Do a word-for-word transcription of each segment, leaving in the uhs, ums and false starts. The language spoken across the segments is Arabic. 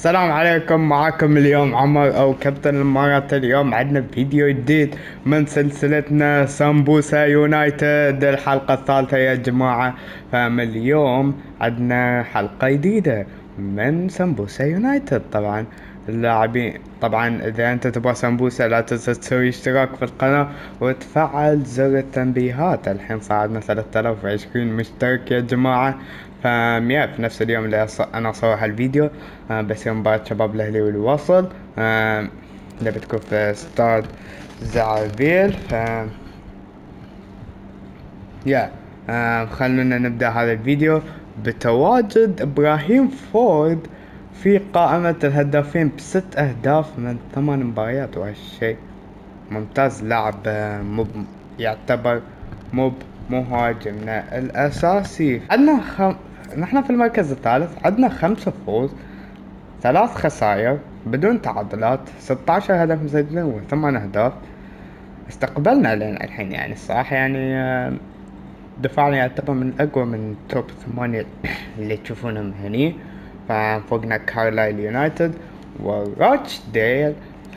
السلام عليكم. معاكم اليوم عمر او كابتن الامارات. اليوم عندنا فيديو جديد من سلسلتنا سمبوسة يونايتد الحلقة الثالثة يا جماعة. فمن اليوم عندنا حلقة جديدة من سمبوسة يونايتد. طبعا اللاعبين، طبعا اذا انت تبغى سمبوسة لا تنسى تسوي اشتراك في القناة وتفعل زر التنبيهات. الحين صعدنا ثلاثة آلاف وعشرين مشترك يا جماعة. فميا في نفس اليوم اللي أص- انا اصور هالفيديو آه بس يوم مباراة شباب الاهلي والوصل آه اللي بتكون في استاد زعبيل. ف يا آه خلونا نبدأ هذا الفيديو بتواجد ابراهيم فورد في قائمة الهدافين بست اهداف من ثمان مباريات، وهالشيء ممتاز. لاعب آه، مب يعتبر مب مهاجمنا الاساسي. عندنا خم... نحن في المركز الثالث، عندنا خمسة فوز ثلاث خسائر بدون تعادلات، ستة عشر هدف مسجلين وثمان اهداف. استقبلنا لين الحين يعني الصراحة يعني آه، دفاعنا يعتبر من اقوى من توب ثمانية اللي تشوفونهم هني. ففوقنا كارلايل يونايتد وراتش ديل.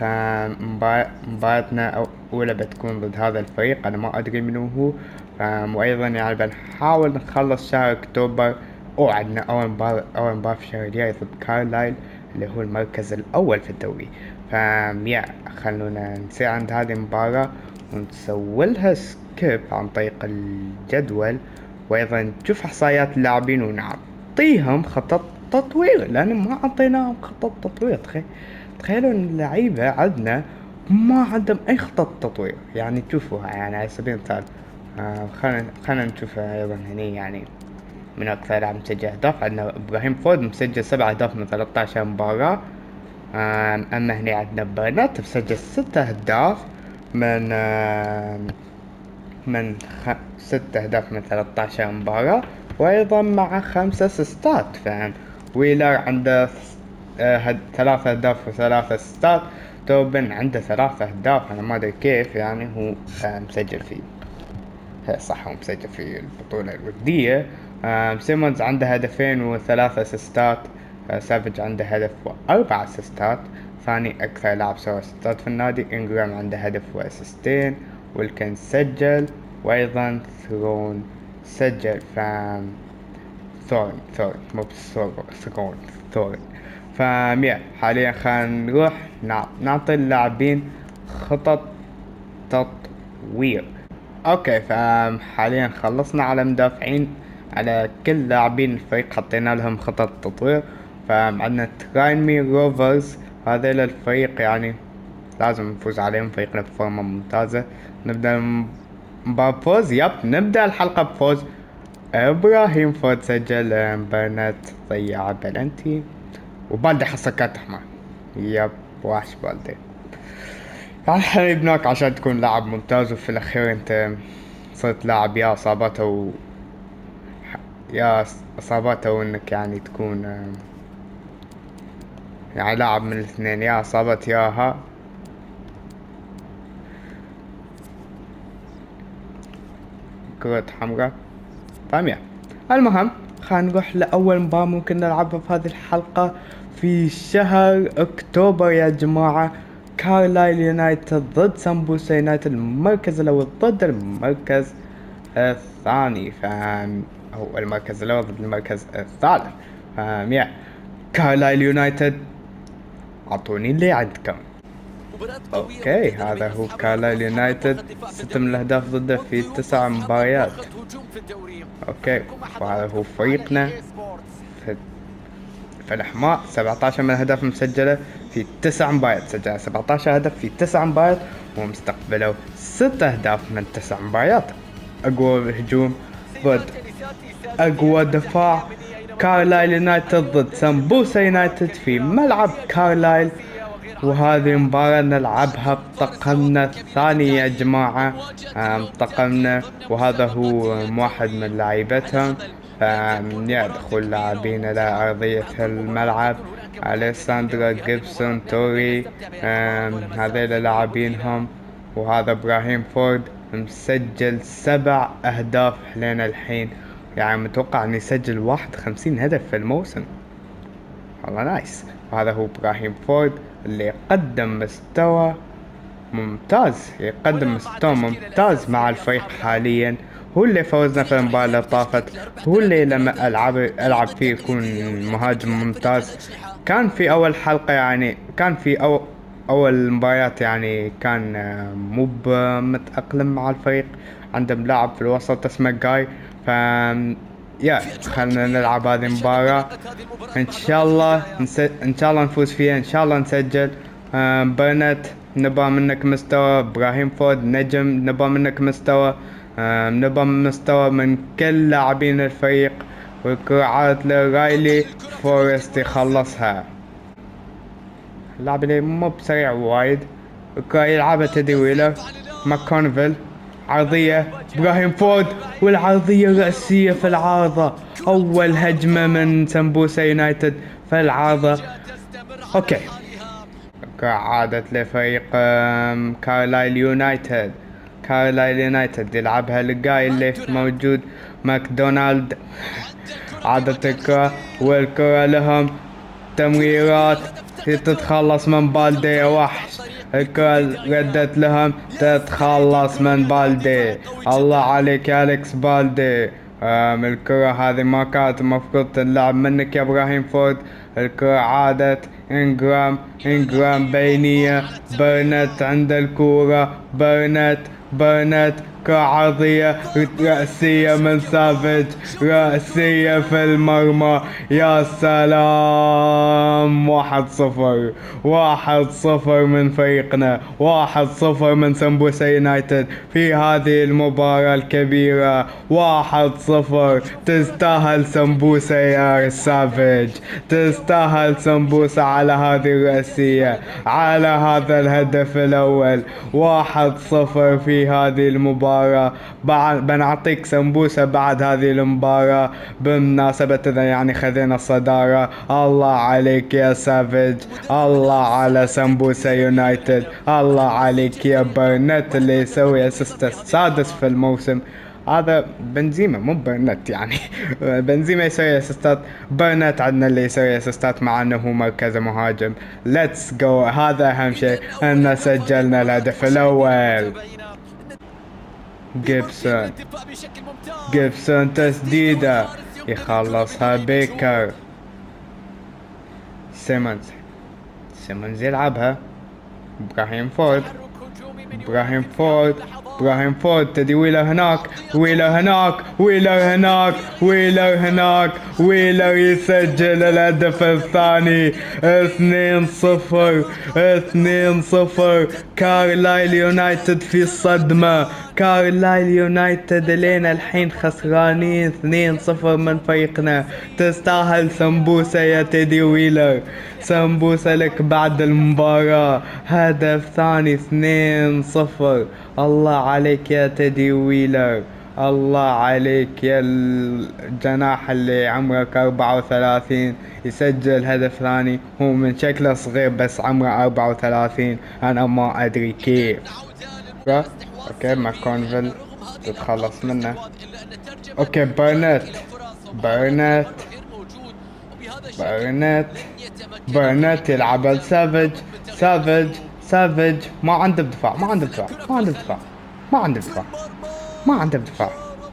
فمباراتنا اولى بتكون ضد هذا الفريق، انا ما ادري منو هو. فم- وايضا يعني بنحاول نخلص شهر اكتوبر، وعندنا اول مباراة اول مباراة في الشهر الجاي ضد كارلايل اللي هو المركز الاول في الدوري. فيا خلونا نصير عند هذه المباراة ونسوي لها سكيب عن طريق الجدول، وايضا نشوف احصائيات اللاعبين ونعطيهم خطط تطوير، لان ما اعطيناهم خطط تطوير. تخيل تخيلوا ان اللعيبة عندنا ما عندهم اي خطط تطوير. يعني تشوفوها يعني على سبيل المثال آه خلينا خلينا نشوفها ايضا هني. يعني من اكثر لاعب مسجل اهداف عندنا ابراهيم فود مسجل سبع اهداف من ثلاثة عشر مباراة. آم، اما هني عندنا برنات مسجل ست اهداف من آم، من خ... ست اهداف من ثلاثة عشر مباراة، وايضا مع خمسة اسيستات. فاهم؟ ويلر عنده آه، هد... ثلاث اهداف وثلاث اسيستات. توبن عنده ثلاث اهداف، انا ما ادري كيف يعني هو آه، مسجل فيه. هي صح، هو مسجل في البطولة الودية. آم، سيمونز عنده هدفين وثلاث اسيستات. آه، سافيج عنده هدف واربع اسيستات، ثاني اكثر لاعب سوى اسيستات في النادي. انجرام عنده هدف واسيستين. ويلكن سجل، وايضا ثرون سجل. ف ثورن ثورن مو بثورن ثرون ثورن. فميا حاليا خلينا نروح نع- نعطي اللاعبين خطط تطوير. اوكي، فحاليا خلصنا على مدافعين، على كل لاعبين الفريق حطينا لهم خطط تطوير. فعندنا تراينمي روفرز، هذيل الفريق يعني لازم نفوز عليهم، فريقنا بفورمة ممتازة. نبدأ المباراة بفوز. يب نبدأ الحلقة بفوز. ابراهيم فود سجل، برنت ضيع بلنتي، وبالدي حصل كارت احمر. يب وحش بالدي. يعني احنا يبناك عشان تكون لاعب ممتاز، وفي الاخير انت صرت لاعب يا اصابته و... يا اصابته وانك يعني تكون آم، يعني لاعب من الاثنين، يا اصابة ياها. كرة حمراء. فاهمين؟ المهم خلينا نروح لأول مباراة ممكن نلعبها في هذه الحلقة في شهر أكتوبر يا جماعة. كارلايل يونايتد ضد سمبوسة يونايتد، المركز الأول ضد المركز الثاني. فاهم؟ هو المركز الأول ضد المركز الثالث. فاهم؟ يا كارلايل يونايتد، أعطوني اللي عندكم. اوكي، هذا هو كارلايل يونايتد، ستة من الاهداف ضده في تسع مباريات. اوكي، وهذا هو فريقنا في, في الاحماء. سبعة عشر من الاهداف مسجله في تسع مباريات، سجل سبعة عشر هدف في تسع مباريات، ومستقبلوا ست اهداف من تسع مباريات. اقوى هجوم ضد اقوى دفاع. كارلايل يونايتد ضد سمبوسة يونايتد في ملعب كارلايل، وهذه مباراة نلعبها بطقمنا الثاني يا جماعة. آم، طقمنا، وهذا هو واحد من لاعبتهم. يدخل لاعبين إلى أرضية الملعب: أليساندرا، جيبسون، توري. آم، هذيل لاعبينهم. وهذا إبراهيم فورد مسجل سبع أهداف لين الحين، يعني متوقع أن يسجل واحد وخمسين هدف في الموسم. والله نايس. وهذا هو إبراهيم فورد اللي قدم مستوى ممتاز، يقدم مستوى ممتاز مع الفريق حاليا. هو اللي فوزنا في المباراة اللي طافت، هو اللي لما ألعب ألعب فيه يكون مهاجم ممتاز. كان في أول حلقة يعني كان في أو أول مباريات يعني كان آه، مو متأقلم مع الفريق. عندهم لاعب في الوسط اسمه جاي، ف يا خلنا نلعب هذه المباراة ان شاء الله نس... ان شاء الله نفوز فيها، ان شاء الله نسجل. آه برنت نبغى منك مستوى، ابراهيم فورد نجم نبغى منك مستوى، آه نبغى مستوى من كل لاعبين الفريق. والكرة عادت لرايلي فورست يخلصها. اللاعب اللي مو بسريع وايد، الكرة يلعبها تيدي ويلر. ماكونفيل عرضية ابراهيم فورد، والعرضية رأسية في العارضة. اول هجمة من سمبوسة يونايتد في العارضة. اوكي، عادت لفريق كارلايل يونايتد. كارلايل يونايتد يلعبها لجاي اللي موجود ماكدونالد. عادت الكرة والكرة لهم تمريرات تتخلص من بالدي وحش. الكرة ردت لهم تتخلص من بالدي. الله عليك يا أليكس بالدي. آم الكرة هذه ما كانت المفروض تلعب منك يا إبراهيم فورد. الكرة عادت إنجرام. إنجرام بينية. برنت عند الكرة. برنت برنت كعرضية رأسية من سافيج. رأسية في المرمى. يا سلام. واحد صفر واحد صفر من فريقنا. واحد صفر من سمبوسة يونايتد في هذه المباراة الكبيرة. واحد صفر. تستاهل سمبوسة يا سافيج. تستاهل سمبوسة على هذه الرأسية، على هذا الهدف الأول. واحد صفر في هذه المباراة. بعد بنعطيك سمبوسة بعد هذه المباراة بمناسبة إذا يعني خذينا الصدارة. الله عليك يا سافيج. الله على سمبوسة يونايتد. الله عليك يا برنت اللي يسوي اسيست السادس في الموسم. هذا بنزيما مو برنت يعني. بنزيما يسوي اسيستات، برنت عندنا اللي يسوي اسيستات مع انه هو مركز مهاجم. ليتس جو. هذا اهم شيء ان سجلنا الهدف الاول. جيبسون. جيبسون تسديدة يخلصها بيكر. سيمونز. سيمونز يلعبها. ابراهيم فورد. ابراهيم فورد. ابراهيم فورد تدي ويلر هناك. ويلر هناك. ويلر هناك. ويلر هناك. ويلر يسجل الهدف الثاني. اثنين صفر. اثنين صفر. كارلايل يونايتد في الصدمة. كارلايل يونايتد لين الحين خسرانين اثنين صفر من فريقنا. تستاهل سمبوسة يا تيدي ويلر. سمبوسة لك بعد المباراة. هدف ثاني اثنين صفر. الله عليك يا تيدي ويلر. الله عليك يا الجناح اللي عمرك أربعة وثلاثين يسجل هدف ثاني. هو من شكله صغير بس عمره أربعة وثلاثين. أنا ما أدري كيف. اوكي ماكونفيل تتخلص منه. اوكي برنت. برنت. برنت. برنت يلعب لسافيج. سافيج. سافيج ما عنده دفاع. ما عنده دفاع. ما عنده دفاع. ما عنده دفاع. ما عنده دفاع.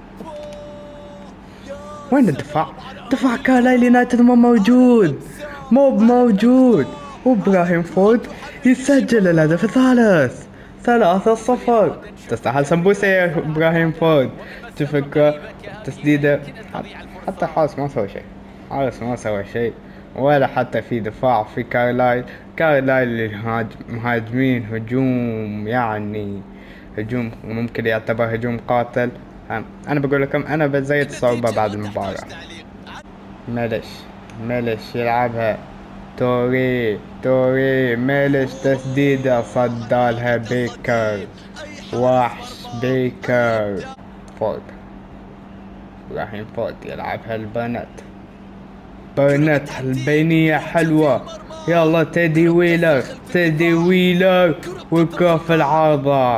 وين الدفاع؟ دفاع كارلايل يونايتد مو موجود. مو موجود. وابراهيم فورد يسجل الهدف الثالث. ثلاثة صفر. تستاهل سمبوسة يا ابراهيم فورد. تفكر تسديدة. حتى حارس ما سوى شيء. حارس ما سوى شيء ولا حتى في دفاع في كارلايل. كارلايل مهاجمين هجوم يعني هجوم ممكن يعتبر هجوم قاتل. انا بقول لكم انا بزيد الصعوبة بعد المباراة. ملش. ملش يلعبها. توري. توري. ميلش تسديدة صدالها بيكر. وحش بيكر. فورد. ابراهيم فورد يلعبها البرنت. برنت البينية حلوة. يلا تيدي ويلر. تيدي ويلر والكرة في العارضة.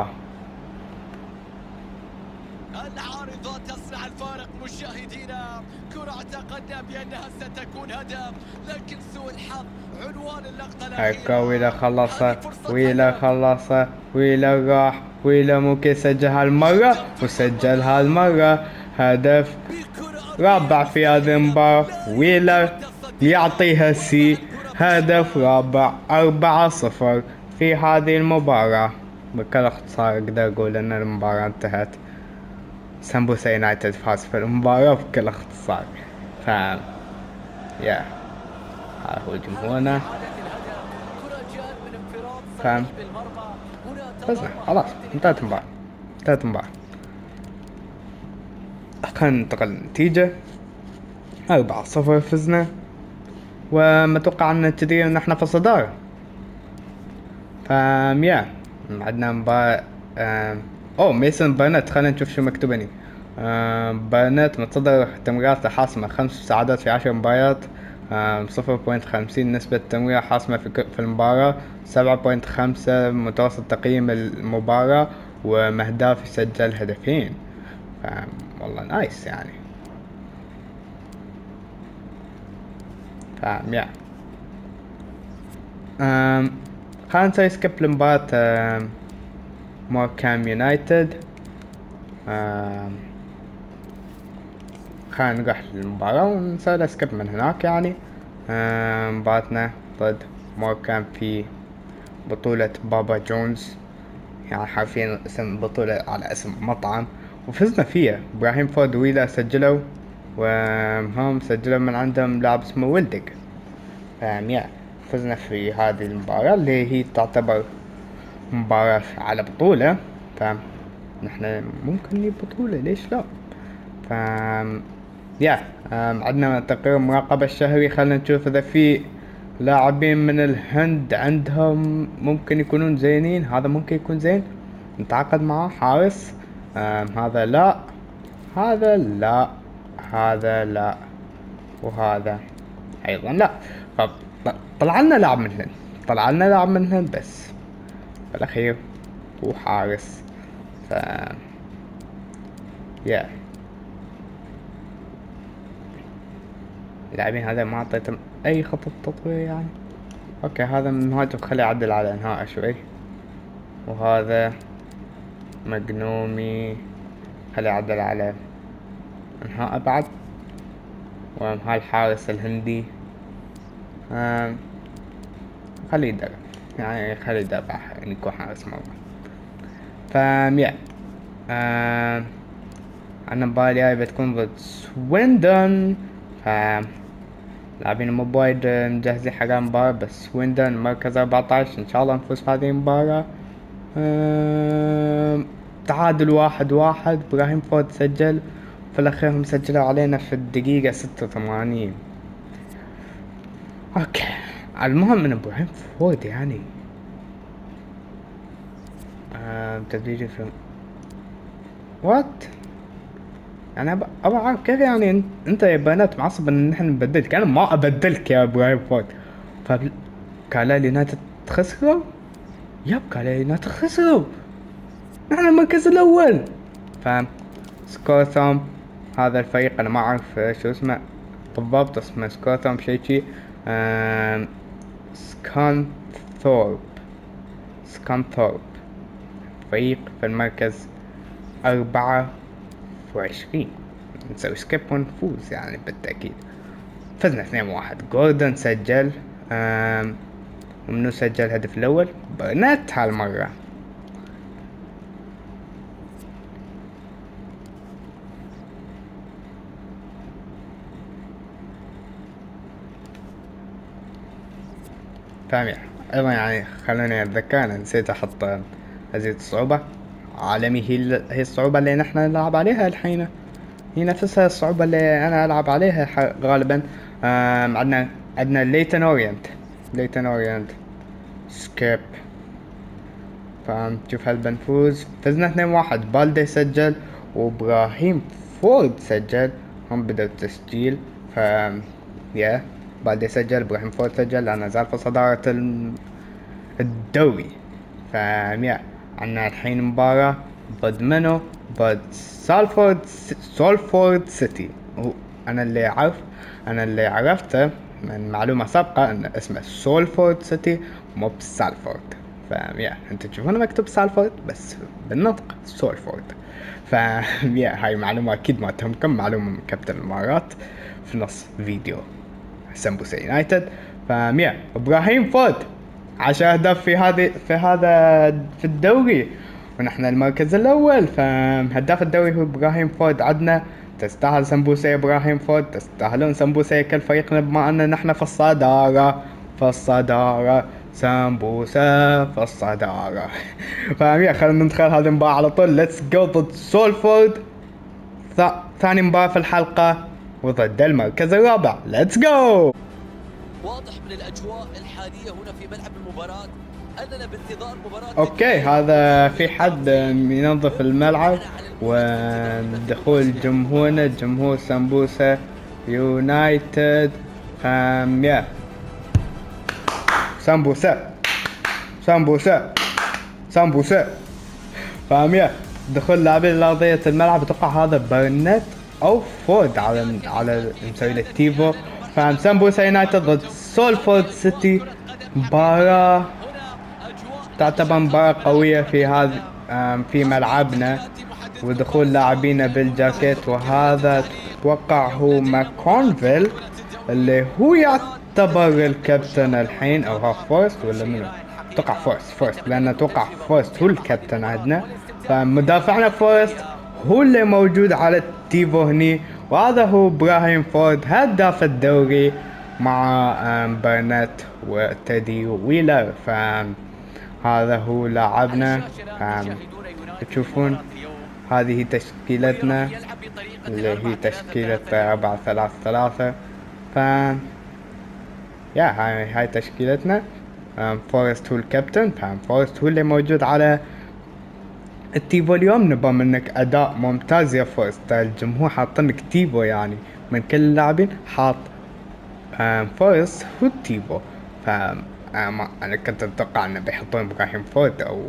العارضة تصنع الفارق مشاهدينا. كرة اعتقدنا بأنها ستكون هدف لكن سوء الحظ هكا ويلا خلصها، ويلا خلصها، ويلا راح، ويلا ممكن سجل هالمرة، وسجل هالمرة هدف رابع في هذه المباراة. ويلا يعطيها سي، هدف رابع، أربعة صفر في هذه المباراة. بكل اختصار اقدر اقول ان المباراة انتهت، سمبوسة يونايتد فاز في المباراة بكل اختصار. ف يا ها هو جمهورنا، فاهم، فزنا خلاص، انتهت المباراة، انتهت المباراة. خلينا ننتقل للنتيجة. أربعة صفر فزنا، ومتوقع ان كذي ان احنا في الصدارة. فام يا عندنا مباراة اوه ميسن بارنت. خلينا نشوف شو مكتوب هني. بارنت متصدر تمريراته حاسمة، خمس مساعدات في عشر مباريات، صفر بوينت خمسين نسبة تمرير حاسمة في في المباراة، سبعة بوينت خمسة متوسط تقييم المباراة، ومهداف يسجل هدفين. والله نايس يعني. فاهم يا أم خلينا نسوي سكيب لمباراة موركام يونايتد. خلينا نروح للمباراة ونسوي لها سكيب من هناك يعني. مباراتنا ضد موركام في بطولة بابا جونز، يعني حرفيا اسم بطولة على اسم مطعم، وفزنا فيها. ابراهيم فود ويلا سجلوا، وهم سجلوا من عندهم لاعب اسمه ويلدق. فاهم يا فزنا في هذه المباراة اللي هي تعتبر مباراة على بطولة. فاهم نحن ممكن نجيب بطولة، ليش لا. فاهم يا عندنا تقرير المراقبة الشهري. خلينا نشوف اذا في لاعبين من الهند عندهم ممكن يكونون زينين. هذا ممكن يكون زين، نتعاقد معه. حارس هذا لا، هذا لا، هذا لا، وهذا ايضا لا. طلع لنا لاعب من الهند، طلع لنا لاعب من الهند بس بالاخير هو حارس. ف يا اللاعبين هذا ما اعطيتهم اي خطة تطوير يعني. اوكي هذا من مهاجم، خليه يعدل على انهاء شوي. وهذا مجنومي، خليه يعدل على انهاء بعد. وهاي الحارس الهندي خليه يدرب، يعني خليه يدرب يعني يكون حارس مرمى. فميا عنا المباراة الجاية بتكون ضد سويندون. ف لاعبين مو بوايد مجهزين حق المباراة، بس سويندون مركز أربعتاش، إن شاء الله نفوز في هذه المباراة. تعادل واحد واحد. إبراهيم فود سجل، في الأخير هم سجلوا علينا في الدقيقة ستة وثمانين. أوكي المهم إن إبراهيم فود يعني تدريجي في وات يعني ابى ابى اعرف كيف يعني انت يا بنات معصب ان نحن نبدلك. انا ما ابدلك يا ابراهيم فود. فقال لي يونايتد خسروا، يب قال لي يونايتد خسروا، نحن المركز الاول. فاهم سكوثوم هذا الفريق انا ما اعرف شو اسمه بالضبط، اسمه سكوثوم شي شي سكانثورب سكانثورب فريق في المركز أربعة وعشرين. نسوي سكيب ونفوز يعني بالتأكيد. فزنا اثنين واحد. جوردن سجل، ومنو سجل الهدف الأول؟ برنت هالمرة. فاهم أيضا يعني خلوني أتذكر أنا نسيت أحط هذه الصعوبة عالمي. هي هي الصعوبة اللي نحن نلعب عليها الحين، هي نفسها الصعوبة اللي أنا ألعب عليها غالبا. عندنا عندنا ليتن أورينت ليتن أورينت سكيب. فنشوف هل بنفوز. فزنا اثنين واحد. بالدي سجل وإبراهيم فورد سجل، هم بدأوا التسجيل. ف يا بالدي سجل، إبراهيم فورد سجل، لا نزال في صدارة الدوري. فيا عنا الحين مباراة ضد منو؟ ضد سالفورد سولفورد سيتي. هو انا اللي عرف انا اللي عرفته من معلومة سابقة ان اسمه سولفورد سيتي مو بسالفورد. فيا انتوا تشوفونه مكتوب سالفورد بس بالنطق سولفورد. فيا هاي معلومة اكيد ما تهمكم، معلومة من كابتن الامارات في نص فيديو سمبوسة يونايتد. فيا ابراهيم فود عشر اهداف في هذه في هذا في الدوري ونحن المركز الاول. فهداف الدوري هو ابراهيم فود. عدنا تستاهل سمبوسة يا ابراهيم فود، تستاهلون سمبوسة كل فريقنا بما ان نحن في الصدارة في الصدارة سمبوسة في الصدارة. فاهمين؟ خلينا ندخل هذه المباراة على طول. ليتس جو ضد سولفورد، ثاني مباراة في الحلقة وضد المركز الرابع. ليتس جو. واضح من الاجواء الحاليه هنا في ملعب المباراه اننا بانتظار مباراه. اوكي هذا في حد ينظف الملعب ودخول جمهورنا جمهور سمبوسة يونايتد. ام يا سمبوسة سمبوسة سمبوسة. فاهم يا دخول لاعبين لارضية الملعب. اتوقع هذا برنت او فود على على مسوي له تيفو. فاهم سمبوسة يونايتد ضد سولفورد سيتي. مباراة تعتبر مباراة قوية في هذا في ملعبنا ودخول لاعبينا بالجاكيت. وهذا اتوقع هو ماكونفيل اللي هو يعتبر الكابتن الحين او هاف فورست ولا منو؟ اتوقع فورست فورست لان اتوقع فورست هو الكابتن عندنا. فمدافعنا فورست هو اللي موجود على التيفو هني. وهذا هو ابراهيم فورد هداف الدوري مع برنت وتيدي ويلر. فهذا هو لاعبنا. تشوفون هذه تشكيلتنا اللي هي تشكيلة أربعة ثلاثة ثلاثة. ف يا هاي هاي تشكيلتنا. فورست هو الكابتن. فورست هو اللي موجود على التيفو اليوم. نبغى منك اداء ممتاز يا فورست. الجمهور حاطنك تيفو يعني من كل اللاعبين حاط فورست هو التيفو. ف انا كنت اتوقع انه بيحطون ابراهيم فورد او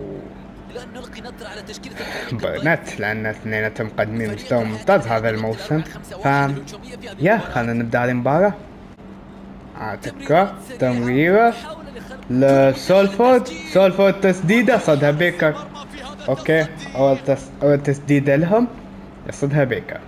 برنت لان اثنيناتهم مقدمين مستوى ممتاز هذا الموسم. ف يا خلينا نبدا المباراة. اعتقد تمريرة لسولفورد. سولفورد تسديدة صدها بيكر. اوكي اول تس... اول تسديدة لهم يصدها بيكر.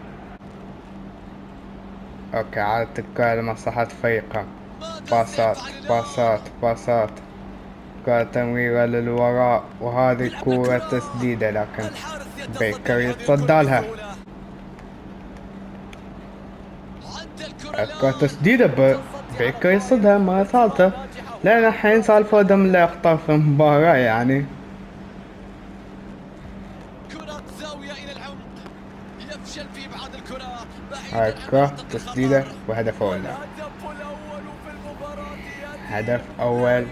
اوكي عادة الكرة لمصلحة فريقهم. باصات باصات باصات كرة تمريرة للوراء وهذه كرة تسديدة لكن بيكر يتصدى لها. كرة تسديدة ب... بيكر يصدها مرة ثالثة لأن الحين سالفورد من اللي أخطر في المباراة يعني. هاي الكرة تسديدة وهدف أول. هدف أول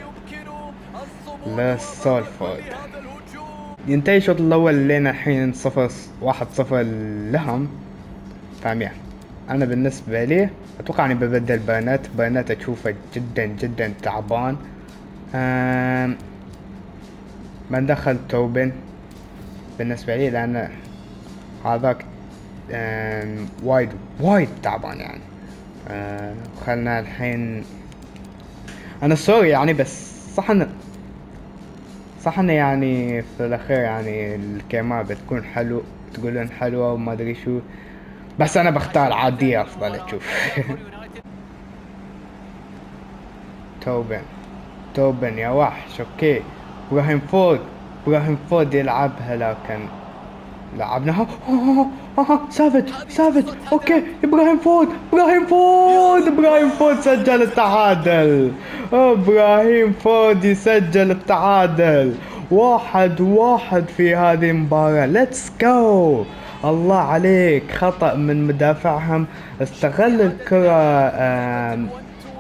لسولفورد. ينتهي الشوط الأول لنا الحين صفر واحد صفر لهم. فاهم؟ أنا بالنسبة لي أتوقع إني ببدل برنت. برنت أشوفه جدا جدا تعبان. أم... بندخل توبن بالنسبة لي لأن هذاك وايد وايد تعبان يعني. أه خلنا الحين انا سوري يعني بس صح ان صح انه يعني في الاخير يعني الكاميرا بتكون حلو تقولون حلوة وما ادري شو بس انا بختار عادية افضل تشوف. توبن توبن يا وحش. اوكي ابراهيم فود ابراهيم فود يلعبها لكن لعبناها. سافج سافج. اوكي ابراهيم فود ابراهيم فود ابراهيم فود سجل التعادل. ابراهيم فود يسجل التعادل. واحد واحد في هذه المباراة. ليتس جو. الله عليك. خطأ من مدافعهم استغل الكرة.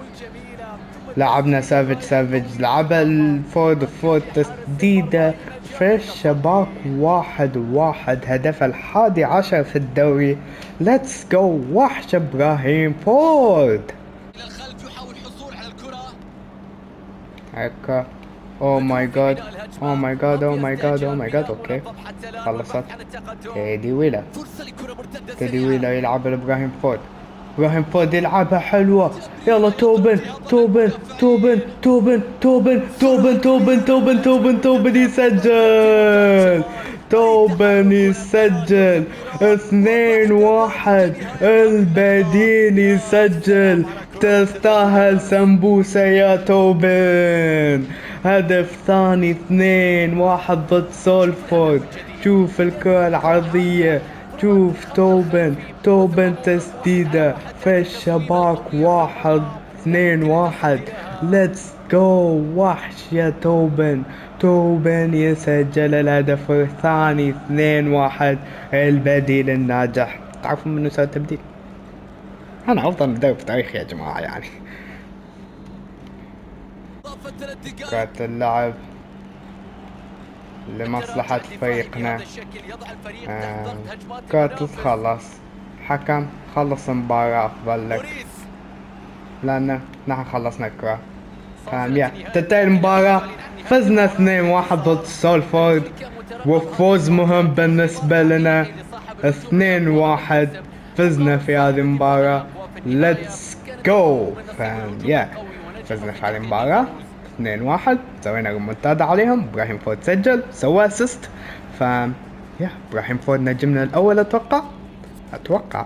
لعبنا سافج سافج لعبها الفود فود تسديدة في الشباك. واحد واحد هدف الحادي عشر في الدوري. ليتس جو. وحش ابراهيم فود. هيك اوه ماي جاد اوه ماي جاد اوه ماي جاد اوه ماي جاد. اوكي خلصت. تيدي ويلر تيدي ويلر يلعب لابراهيم فود. ابراهيم فود يلعبها حلوة. يلا توبن توبن توبن توبن توبن توبن توبن توبن توبن توبن يسجل. توبن يسجل اثنين واحد. البديل يسجل. تستاهل سمبوسة يا توبن. هدف ثاني اثنين واحد ضد سولفورد. شوف الكرة العرضية. شوف توبن توبن تسديدة في الشباك. واحد اثنين واحد. ليتس جو. وحش يا توبن. توبن يسجل الهدف الثاني اثنين واحد. البديل الناجح. تعرفون منو سوى التبديل؟ انا افضل مدرب في تاريخي يا جماعة يعني. كرة اللعب لمصلحة فريقنا. آه كرة تتخلص. حكم خلص المباراة افضل لك لان نحن خلصنا الكرة. فاهم؟ تنتهي المباراة. فزنا اثنين واحد ضد سولفورد وفوز مهم بالنسبة لنا. اثنين واحد فزنا في هذه المباراة. ليتس جو. فاهم؟ يا فزنا في هذه المباراة اثنين واحد. سوينا ريمونتادا عليهم. ابراهيم فود سجل سوى اسيست. ف يا ابراهيم فود نجمنا الاول اتوقع اتوقع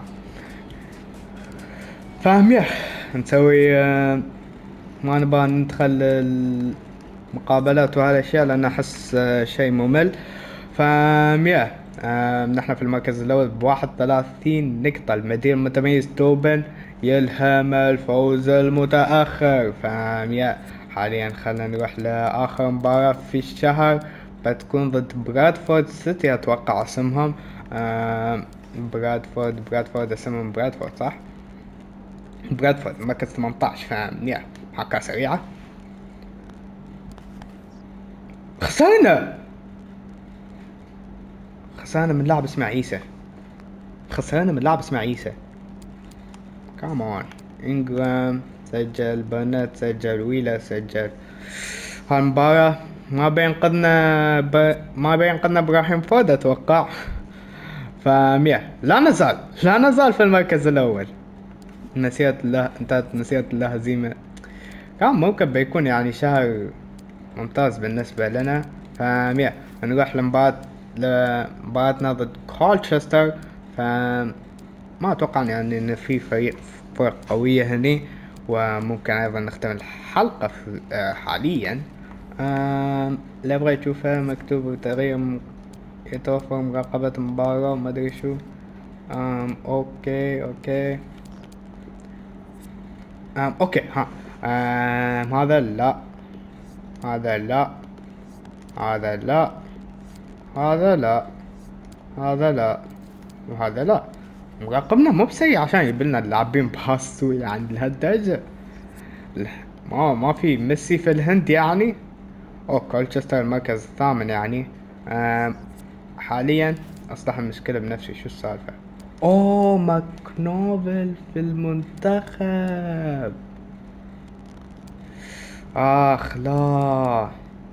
فاهم؟ يا نسوي آه ما نبغى ندخل المقابلات وهالاشياء لان احس آه شيء ممل. فاهم؟ يا آه نحن في المركز الاول بواحد ثلاثين نقطة. المدير المتميز توبن يلهم الفوز المتأخر. فاهم؟ يا حاليا خلنا نروح لاخر مباراة في الشهر بتكون ضد برادفورد سيتي اتوقع اسمهم. آه برادفورد برادفورد اسمهم برادفورد صح؟ برادفورد مركز ثمانية عشر. فاهم؟ يا حركة سريعة. خسرنا خسرنا من لاعب اسمه عيسى. خسرنا من لاعب اسمه عيسى. كامان. انجرام سجل. برنت سجل. ويلا سجل. هالمباراة ما بينقذنا ب... ما بينقذنا ابراهيم فود اتوقع. فمية لا نزال لا نزال في المركز الاول. نسيت الله انتهت نسيت الله هزيمة. كان ممكن بيكون يعني شهر ممتاز بالنسبة لنا. فمية نروح لمباراة لمباراتنا ضد كولتشستر. فما اتوقع يعني ان في فريق فرق قوية هني. وممكن ايضا نختم الحلقة في حاليا. اللي ابغى يشوفها مكتوب تغيير يتوفر مراقبة المباراة وما ادري شو. آم اوكي اوكي آم اوكي ها آم هذا لا هذا لا هذا لا هذا لا هذا لا وهذا لا. مراقبنا مو بسيء عشان يبلنا اللاعبين بهالسوء يعني لهالدرجة. ما ما في ميسي في الهند يعني. او كولتشستر المركز الثامن يعني. حاليا اصبح المشكلة بنفسي. شو السالفة؟ اوه ماكنوفل في المنتخب. اخ لا.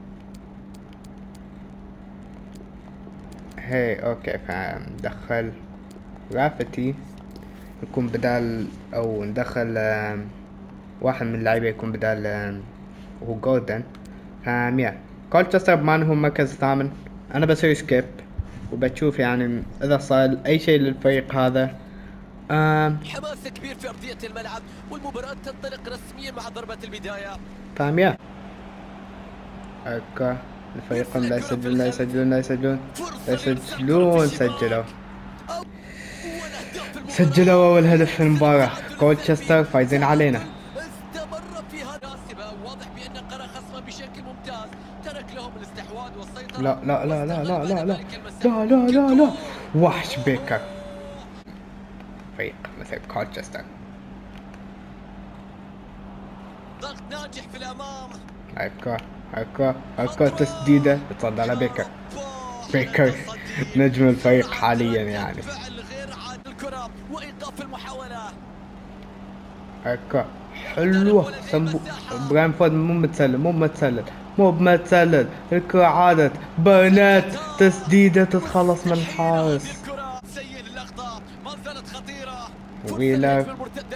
هي اوكي فندخل رافتي يكون بدال او ندخل واحد من اللعيبة يكون بدال هو جوردن. فمية كولتشستر بما انه مركز ثامن انا بسوي سكيب وبتشوف يعني اذا صار اي شيء للفريق هذا. آم حماس كبير في ارضية الملعب والمباراة تنطلق رسميا مع ضربة البداية. فمية اوكي الفريقين لا يسجلون لا يسجلون لا يسجلون لا يسجلون. سجلوا سجلوا اول هدف في المباراة. كولتشستر فايزين علينا. استمر في هذا واضح بان قرا خصمه بشكل ممتاز. ترك لهم الاستحواذ والسيطرة. لا لا لا لا لا لا لا لا لا لا لا. وحش بيكر. فريق مثل كولتشستر. ضغط ناجح في الامام. هكا هكا هكا تسديدة تصدى على بيكر. بيكر نجم الفريق حاليا يعني. فعل غير عادل الكرة وايقاف المحاولة. هكا حلوة. سمبو ابراهيم فود مو متسلل مو متسلل مو بمتسلل. الكرة عادت. برنات تسديدة تتخلص من الحارس. سيء اللقطة ما زالت خطيرة. ويلا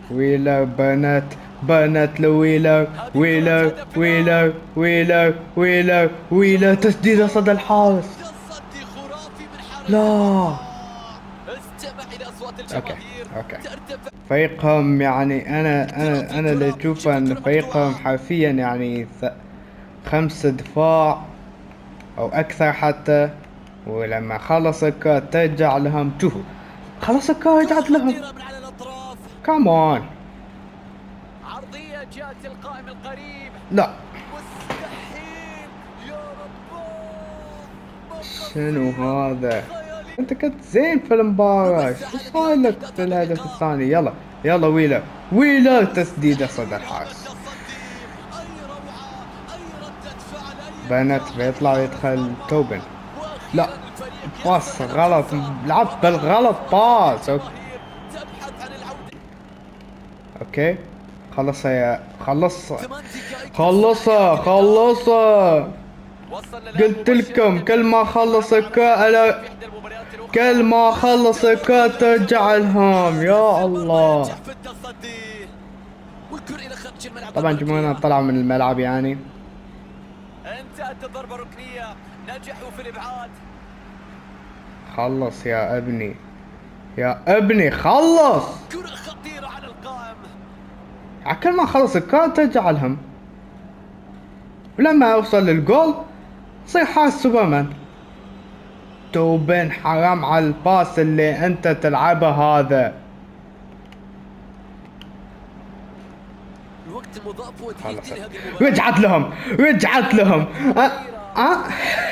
ويلر بنات بنات لويلر ويلر ويلر ويلر ويلر ويلر تسديدة صدى الحارس. تصدي خرافي من حارس لا. المرمى. استمع إلى أصوات اوكي الجماهير اوكي ترتفع. فريقهم يعني انا انا انا اللي اشوفه ان فريقهم حرفيا يعني ث- خمسة دفاع او اكثر حتى، ولما خلص الكرة ترجع لهم. شوفوا خلص الكرة رجعت لهم. خطيرة من على الأطراف. كمان عرضية جاءت القائم القريب. لا. مستحيل يا رب. شنو هذا؟ انت كنت زين في المباراة، شو صار لك في الهدف الثاني؟ يلا يلا ويلر ويلر تسديدة صدى الحارس. بنت بيطلع يدخل توبن. لا باص غلط، لعبت بالغلط باص. اوكي خلصها يا خلص خلصها خلصها. قلت لكم كل ما خلص الكرة كل ما خلص الكرة ترجع لهم. يا الله. طبعا جمهورنا طلعوا من الملعب يعني. انتهت الضربة ركنية، نجحوا في الإبعاد. خلص يا ابني يا ابني خلص. كرة خطيرة على القائم. كل ما خلص الكرة ترجع لهم، ولما اوصل للجول صير حارس سوبرمان. توبن حرام على الباس اللي انت تلعبه هذا. الوقت المضاف ودقيقتين هذه المباراة. رجعت لهم رجعت لهم. أه أه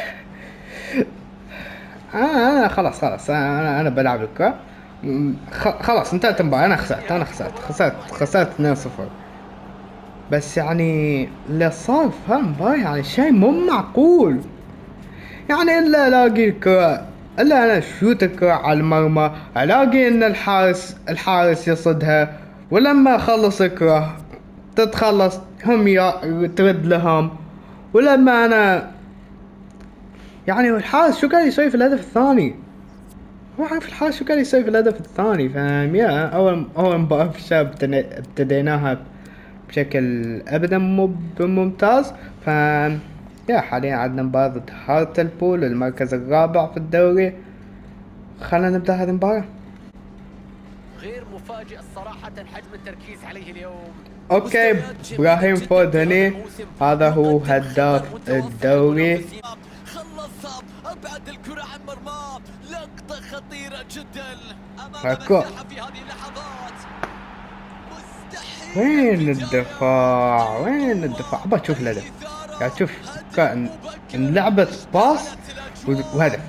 آه انا خلاص خلاص انا انا بلعب الكرة. خلاص انتهت المباراة. انا خسرت انا خسرت خسرت خسرت اثنين صفر. بس يعني اللي صار في هالمباراة يعني شيء مو معقول. يعني الا الاقي الكرة الا انا شوت الكرة على المرمى، الاقي ان الحارس الحارس يصدها، ولما اخلص الكرة تتخلص هم ترد لهم. ولما انا يعني الحارس شو قاعد يسوي في الهدف الثاني؟ ما اعرف الحارس شو قاعد يسوي في الهدف الثاني. فاهم يا اول اول مباراة في الشاب ابتديناها بشكل ابدا مو ممتاز. ف يا حاليا عندنا مباراة ضد هارتلبول المركز الرابع في الدوري. خلينا نبدا هذه المباراة. غير مفاجئ صراحة حجم التركيز عليه اليوم. اوكي ابراهيم فود هني هذا هو هداف الدوري. خلصها ابعد الكرة عن مرماه. لقطة خطيرة جدا امام هكو. مساحة في هذه اللحظات. مستحيل. وين الدفاع وين الدفاع؟ ابى اشوف الهدف. يا شوف كان لعبة باص وهدف.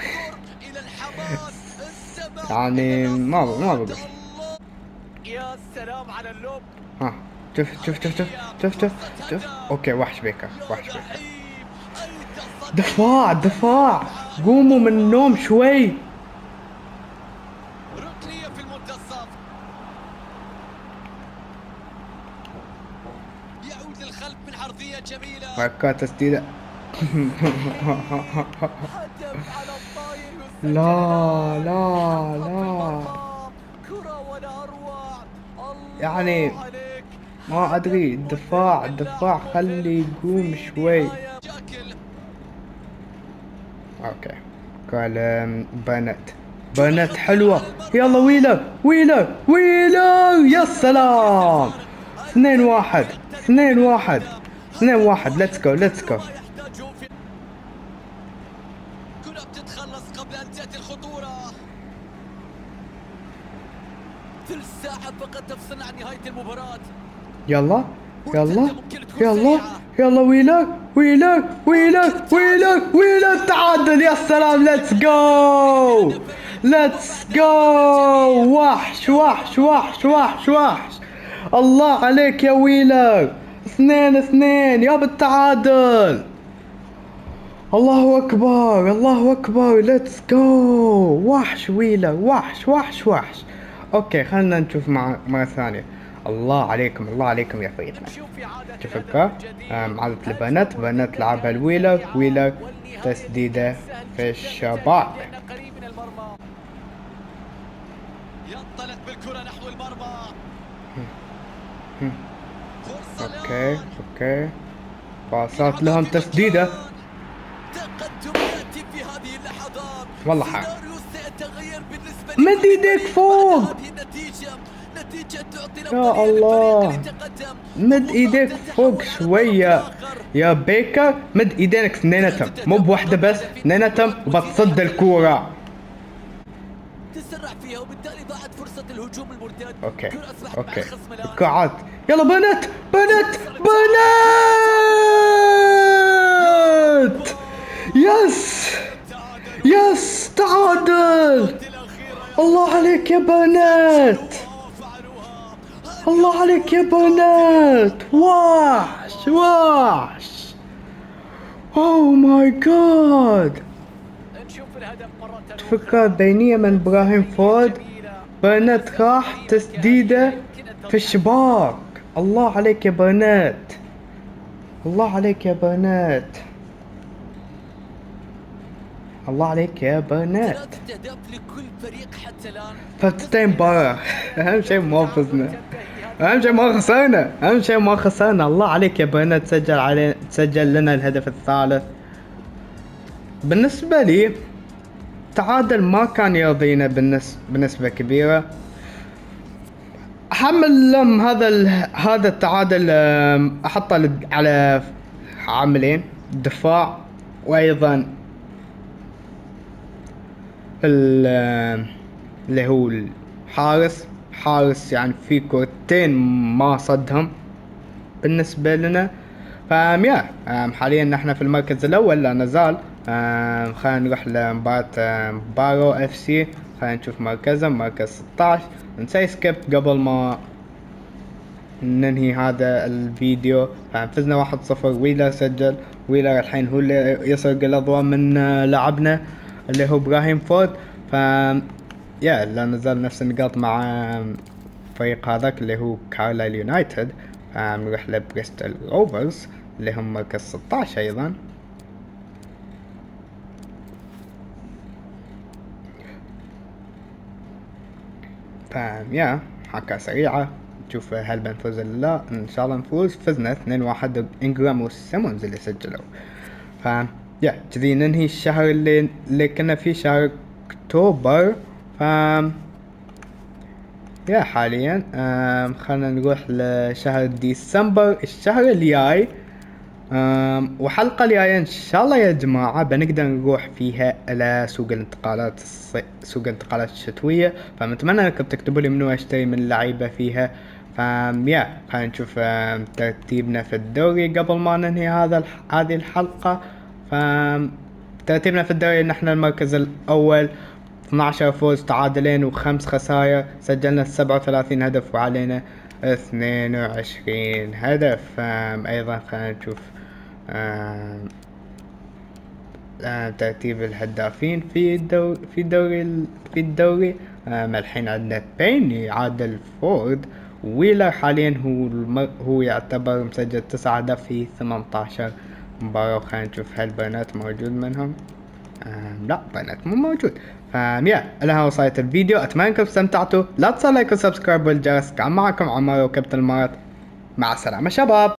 يعني ما ما بقول. يا سلام على اللوب. ها شوف شوف شوف شوف شوف شوف شوف. اوكي وحش بيكر وحش بيكر. دفاع دفاع قوموا من النوم شوي. ركنية في المنتصف. يعود للخلف من عرضية جميلة. فكا تسديدة. هدف على الطاير. لا لا لا كرة ولا أروع. يعني ما ادري. الدفاع الدفاع خلي يقوم شوي. اوكي قال بنت بنت حلوة. يلا ويلر ويلر ويلر. يا سلام. اثنين واحد اثنين واحد اثنين واحد. ليتس جو ليتس جو. كرة بتتخلص قبل أن تأتي الخطورة. ثلث ساعة فقط تفصلنا عن نهاية المباراة. يلا يلا يلا يلا ويلر ويلر ويلر ويلر ويلر تعادل. يا سلام. ليتس جو ليتس جو. وحش وحش وحش وحش وحش. الله عليك يا ويلر. اثنين اثنين يا بالتعادل. الله اكبر الله اكبر. ليتس جو. وحش ويلر وحش وحش وحش. اوكي خلنا نشوف مع مرة ثانية. الله عليكم الله عليكم يا فريقنا. شوف الكرة عادت لبنت بنت لعبها الويلر ويلر تسديدة في الشباك. ينطلق بالكرة نحو المرمى. اوكي اوكي باصات لهم تسديده. تقدم ياتي في هذه اللحظات. والله حار. سيناريو سيتغير بالنسبه مد ايديك فوق. هذه النتيجه نتيجه تعطي يا الله، مد ايديك فوق شويه يا بيكر. مد ايدينك اثنيناتهم، مو بوحده بس، اثنيناتهم وبتصد الكوره. تسرع فيها وبالتالي ضاعت فرصة الهجوم المرتد. اوكي اوكي وقعت. يلا بنات بنات بنات. يس يس تعادل. الله عليك يا بنات، الله عليك يا بنات. وحش وحش. اوه ماي جاد. فكرة بينية من ابراهيم فود. بنات راح تسديدة في الشباك. الله عليك يا بنات، الله عليك يا بنات، الله عليك يا بنات. فتتين برا. اهم شيء ما فزنا، اهم شيء ما خسرنا، اهم شيء ما خسرنا. الله عليك يا بنات. سجل علينا، سجل لنا الهدف الثالث. بالنسبة لي التعادل ما كان يرضينا بالنسبة بنسبة كبيرة. حمل لهم هذا ال... هذا التعادل احطه على عاملين، الدفاع وايضا ال... اللي هو الحارس. حارس يعني في كورتين ما صدهم بالنسبة لنا. فيا حاليا نحن في المركز الاول لا نزال. خلينا نروح لمباراة بارو اف سي. خلينا نشوف مركزه، مركز ستة عشر. نسوي سكيب قبل ما ننهي هذا الفيديو. فزنا واحد صفر. ويلر سجل. ويلر الحين هو اللي يسرق الاضواء من لاعبنا اللي هو ابراهيم فورد. ف يا لا نزال نفس النقاط مع فريق هذاك اللي هو كارلايل يونايتد. نروح لبريستول روفرز اللي هم مركز ستة عشر ايضا. فاهم يا حركة سريعة نشوف هل بنفوز ولا لا. ان شاء الله نفوز. فزنا اثنين واحد. انجرام وسيمونز اللي سجلوا. فاهم يا كذي ننهي الشهر اللي اللي كنا فيه شهر اكتوبر. فاهم يا حاليا خلنا نروح لشهر ديسمبر الشهر الجاي. وحلقة الجاية ان شاء الله يا جماعة بنقدر نروح فيها الى سوق الانتقالات الصي... سوق الانتقالات الشتوية. فمتمنى انكم تكتبوا لي منو اشتري من اللعيبة فيها. فيا خلينا نشوف ترتيبنا في الدوري قبل ما ننهي هذا الح... هذه الحلقة. فترتيبنا في الدوري نحن المركز الاول، اثنا عشر فوز، تعادلين وخمس خسائر. سجلنا سبعة وثلاثين هدف وعلينا اثنين وعشرين هدف. ايضا خلينا نشوف ترتيب الهدافين في الدوري في الدوري في الدوري. الحين عندنا بين يعادل فورد. ويلر حاليا هو المر... هو يعتبر مسجل تسعة اهداف في ثمانية عشر مباراة. خلينا نشوف هل بنات موجود منهم. لا بنات مو موجود. فيا لها وصلت الفيديو. اتمنى انكم استمتعتوا. لا تنسوا لايك وسبسكرايب والجرس. كان معكم عمر وكابتن المارت. مع السلامة شباب.